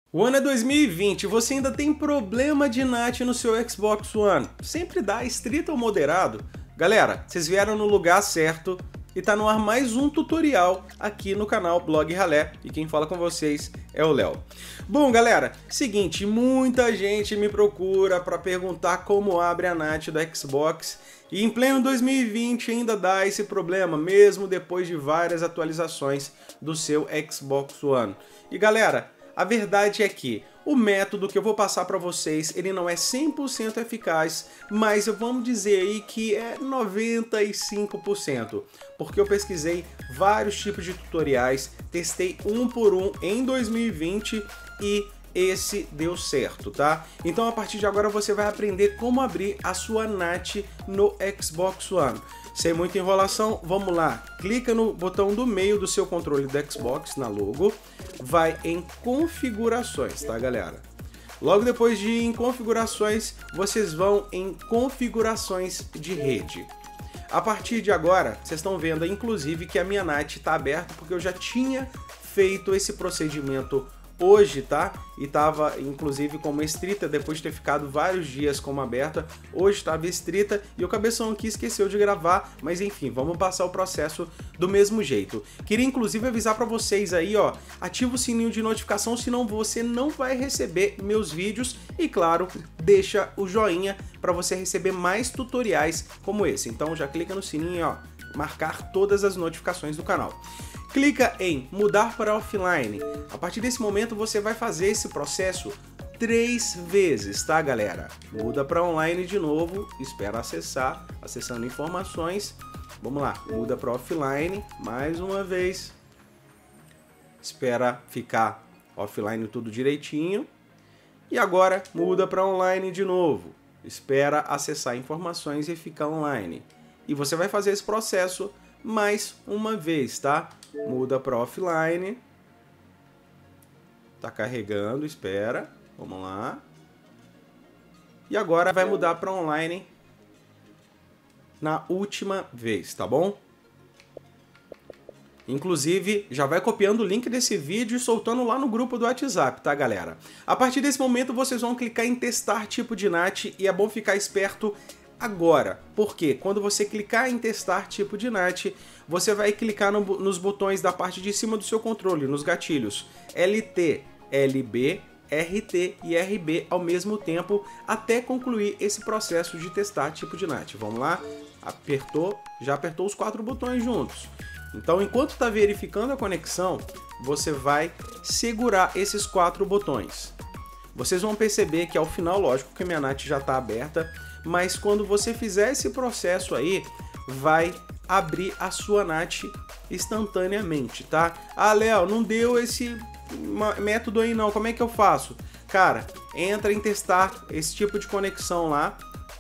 O ano é 2020 e você ainda tem problema de NAT no seu Xbox One. Sempre dá estrito ou moderado? Galera, vocês vieram no lugar certo e tá no ar mais um tutorial aqui no canal Blog Ralé e quem fala com vocês é o Léo. Bom galera, seguinte, muita gente me procura para perguntar como abre a NAT do Xbox e em pleno 2020 ainda dá esse problema, mesmo depois de várias atualizações do seu Xbox One. E galera, a verdade é que o método que eu vou passar para vocês, ele não é 100% eficaz, mas vamos dizer aí que é 95%, porque eu pesquisei vários tipos de tutoriais, testei um por um em 2020 e esse deu certo, tá? Então a partir de agora você vai aprender como abrir a sua NAT no Xbox One. Sem muita enrolação, vamos lá. Clica no botão do meio do seu controle do Xbox, na logo, vai em configurações, tá galera? Logo depois de ir em configurações, vocês vão em configurações de rede. A partir de agora, vocês estão vendo inclusive que a minha NAT está aberta porque eu já tinha feito esse procedimento hoje, tá? E tava inclusive como estrita, depois de ter ficado vários dias como aberta, hoje estava estrita e o cabeção aqui esqueceu de gravar, mas enfim, vamos passar o processo do mesmo jeito. Queria inclusive avisar para vocês aí, ó, ativa o sininho de notificação, senão você não vai receber meus vídeos e claro, deixa o joinha para você receber mais tutoriais como esse. Então já clica no sininho, ó, marcar todas as notificações do canal. Clica em mudar para offline. A partir desse momento você vai fazer esse processo 3 vezes, tá galera? Muda para online de novo, espera acessar, acessando informações. Vamos lá, muda para offline mais uma vez. Espera ficar offline tudo direitinho. E agora muda para online de novo. Espera acessar informações e ficar online. E você vai fazer esse processo mais uma vez, tá? Muda para offline. Tá carregando, espera. Vamos lá. E agora vai mudar para online na última vez, tá bom? Inclusive, já vai copiando o link desse vídeo e soltando lá no grupo do WhatsApp, tá, galera? A partir desse momento, vocês vão clicar em testar tipo de NAT e é bom ficar esperto agora, porque quando você clicar em testar tipo de NAT, você vai clicar nos botões da parte de cima do seu controle, nos gatilhos LT, LB, RT e RB ao mesmo tempo, até concluir esse processo de testar tipo de NAT. Vamos lá? Apertou, já apertou os 4 botões juntos. Então, enquanto está verificando a conexão, você vai segurar esses 4 botões. Vocês vão perceber que ao final, lógico que a minha NAT já está aberta, mas quando você fizer esse processo aí, vai abrir a sua NAT instantaneamente, tá? Ah, Léo, não deu esse método aí não, como é que eu faço? Cara, entra em testar esse tipo de conexão lá,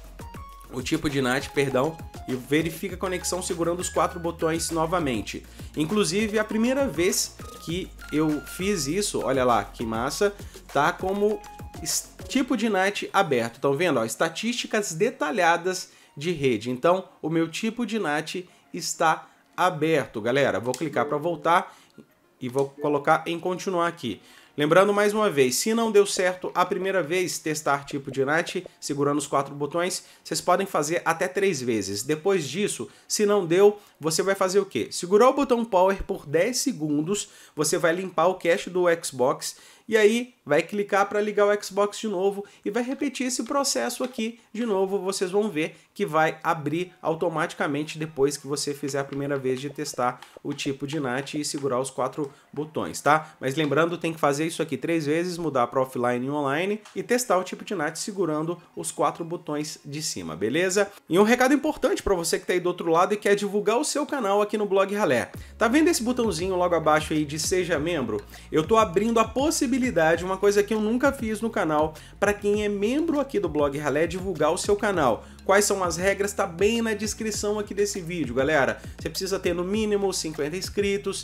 o tipo de NAT, perdão, e verifica a conexão segurando os 4 botões novamente. Inclusive, a primeira vez que eu fiz isso, olha lá, que massa, tá como tipo de NAT aberto. Estão vendo? Ó, estatísticas detalhadas de rede. Então, o meu tipo de NAT está aberto, galera. Vou clicar para voltar e vou colocar em continuar aqui. Lembrando mais uma vez, se não deu certo a primeira vez testar tipo de NAT, segurando os 4 botões, vocês podem fazer até 3 vezes. Depois disso, se não deu, você vai fazer o quê? Segurar o botão Power por 10 segundos, você vai limpar o cache do Xbox e aí vai clicar para ligar o Xbox de novo e vai repetir esse processo aqui de novo. Vocês vão ver que vai abrir automaticamente depois que você fizer a primeira vez de testar o tipo de NAT e segurar os 4 botões, tá? Mas lembrando, tem que fazer isso aqui 3 vezes, mudar para offline e online e testar o tipo de NAT segurando os 4 botões de cima, beleza? E um recado importante para você que está aí do outro lado e quer divulgar o seu canal aqui no Blog Ralé. Tá vendo esse botãozinho logo abaixo aí de Seja Membro? Eu tô abrindo a possibilidade, uma coisa que eu nunca fiz no canal, para quem é membro aqui do Blog Ralé, divulgar o seu canal. Quais são as regras? Tá bem na descrição aqui desse vídeo, galera. Você precisa ter no mínimo 50 inscritos,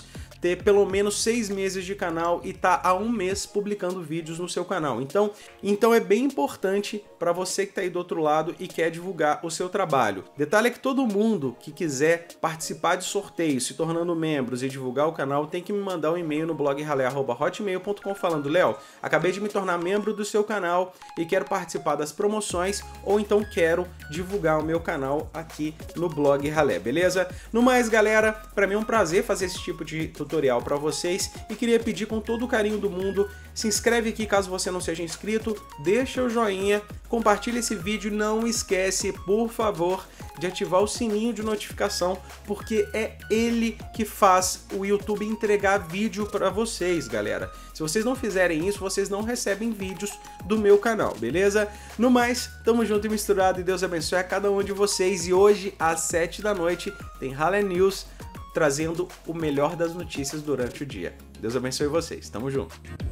ter pelo menos 6 meses de canal e tá há 1 mês publicando vídeos no seu canal. Então é bem importante para você que tá aí do outro lado e quer divulgar o seu trabalho. Detalhe é que todo mundo que quiser participar de sorteios, se tornando membros e divulgar o canal, tem que me mandar um e-mail no blogralé@hotmail.com falando: Léo, acabei de me tornar membro do seu canal e quero participar das promoções, ou então quero divulgar o meu canal aqui no Blog Ralé, beleza? No mais, galera, para mim é um prazer fazer esse tipo de tutorial para vocês e queria pedir com todo o carinho do mundo, se inscreve aqui caso você não seja inscrito, deixa o joinha, compartilha esse vídeo, não esquece, por favor, de ativar o sininho de notificação, porque é ele que faz o YouTube entregar vídeo para vocês, galera. Se vocês não fizerem isso, vocês não recebem vídeos do meu canal, beleza? No mais, tamo junto e misturado e Deus abençoe a cada um de vocês. E hoje, às 7 da noite, tem Ralé News trazendo o melhor das notícias durante o dia. Deus abençoe vocês, tamo junto.